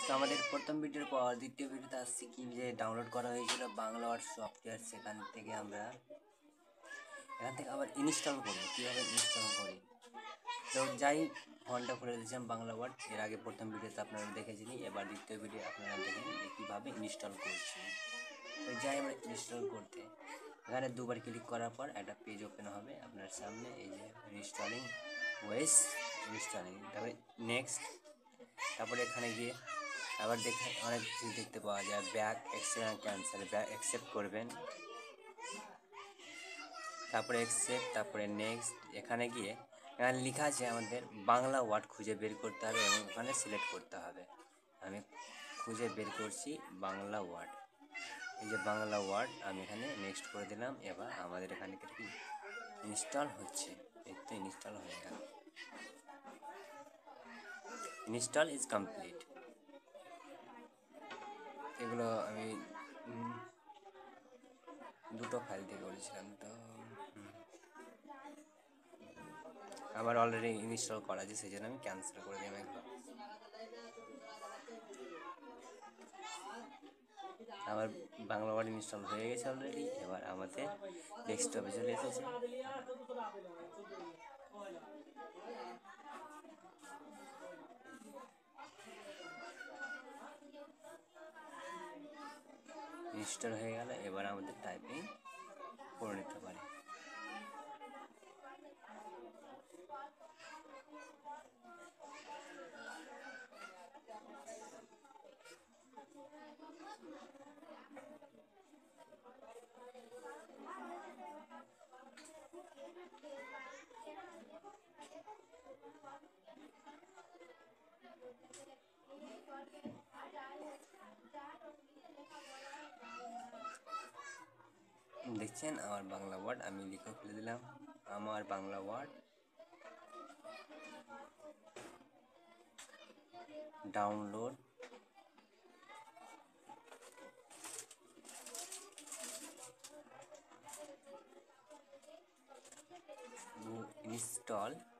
তো আমাদের প্রথম ভিডিওর পর দ্বিতীয় ভিডিওতে আসছি কি যে ডাউনলোড করা হয়েছিল বাংলা ওয়ার্ড সফটওয়্যার, সেখান থেকে আমরা এখান থেকে আবার ইনস্টল করবো। কীভাবে ইনস্টল করি তো যাই, ফোনটা খুলে দিয়েছিলাম বাংলা ওয়ার্ড। এর আগে প্রথম ভিডিওতে আপনারা দেখেছিলেন, এবার দ্বিতীয় ভিডিও আপনারা দেখেন যে কীভাবে ইনস্টল করছি। তো যাই আমরা ইনস্টল করতে, এখানে দুবার ক্লিক করার পর একটা পেজ ওপেন হবে আপনার সামনে, এই যে ইনস্টলিং ওয়েস ইনস্টলিং, তারপরে নেক্সট, তারপরে এখানে গিয়ে আবার দেখে অনেক কিছু দেখতে পাওয়া যায়, back accept cancel, back accept করবেন, তারপরে অ্যাকসেপ্ট, তারপরে নেক্সট। এখানে গিয়ে এখানে লেখা আছে আমাদের বাংলা ওয়ার্ড খুঁজে বের করতে হবে এবং ওখানে সিলেক্ট করতে হবে। আমি খুঁজে বের করছি বাংলা ওয়ার্ড, এই যে বাংলা ওয়ার্ড আমি এখানে নেক্সট করে দিলাম। এবার আমাদের এখানে কি ইনস্টল হচ্ছে, এই তো ইনস্টল হয়ে গেল, ইনস্টল ইজ কমপ্লিট। এগুলো আমি দুটো ফাইল থেকে করেছিলাম, তো আমার অলরেডি ইনস্টল করা আছে, সেই জন্য আমি ক্যান্সেল করে দিলাম এগুলো। আমার বাংলা ওয়ার্ড ইনস্টল হয়ে গেছে অলরেডি। এবার আমাদের ডেস্কটপে চলে এসেছে। ইনস্টল হয়ে গেল, এবার আমাদের টাইপিং করে নিতে পারি। দেখছেন আমার বাংলা ওয়ার্ড, আমি লিখে খুলে দিলাম আমার বাংলা ওয়ার্ড ডাউনলোড ইনস্টল